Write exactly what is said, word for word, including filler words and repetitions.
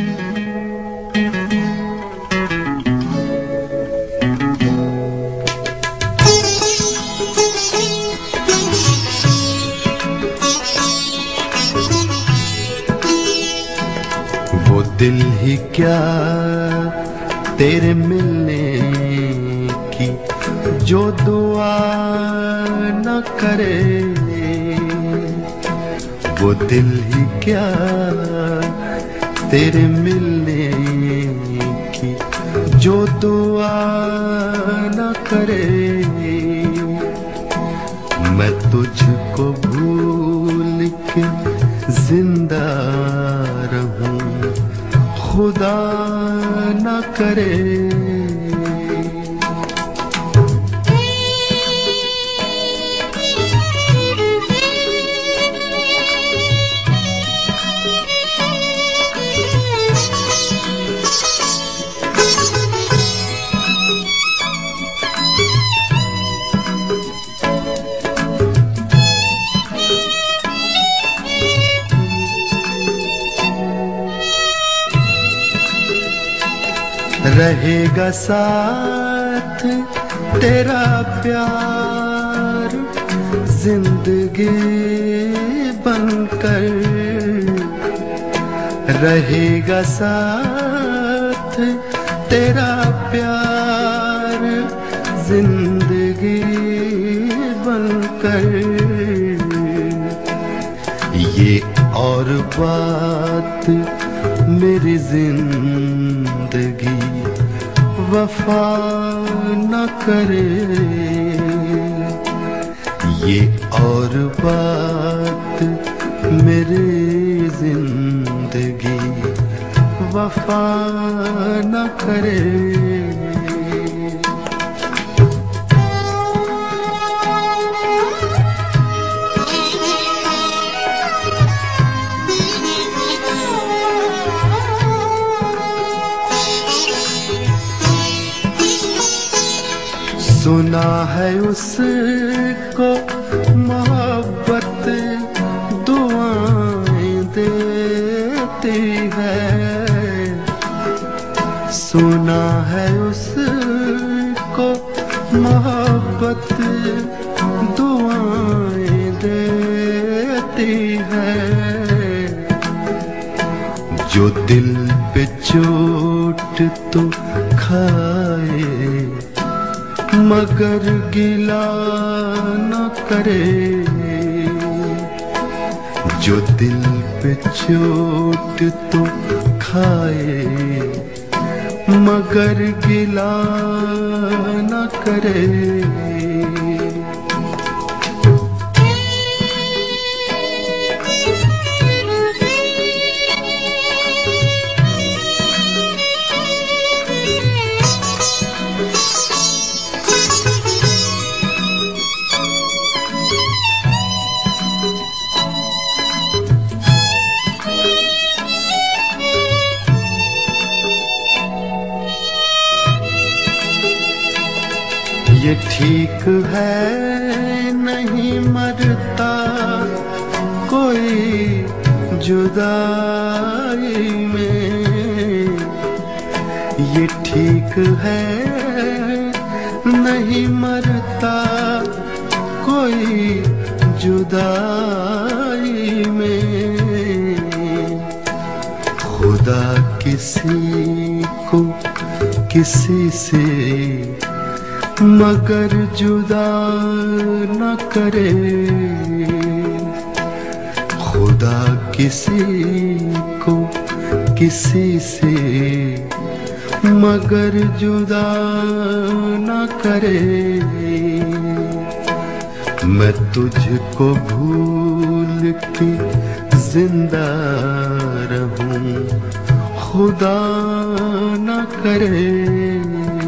वो दिल ही क्या तेरे मिलने की जो दुआ न करे, वो दिल ही क्या तेरे मिलने की जो दुआ न करे। मैं तुझको भूल के जिंदा रहूं, खुदा न करे। रहेगा साथ तेरा प्यार जिंदगी बनकर, रहेगा साथ तेरा प्यार जिंदगी बनकर। ये और बात मेरी जिंदगी वफा न करे, ये और बात मेरी जिंदगी वफा न करे। सुना है उसको मोहब्बत दुआएं देती है, सुना है उसको मोहब्बत दुआएं देती है। जो दिल पे चोट तो खाए मगर गिला न करे, जो दिल पे चोट तो खाए मगर गिला न करे। ये ठीक है नहीं मरता कोई जुदाई में, ये ठीक है नहीं मरता कोई जुदाई में। खुदा किसी को किसी से मगर जुदा न करे, खुदा किसी को किसी से मगर जुदा न करे। मैं तुझको भूल के जिंदा रहूं, खुदा न करे।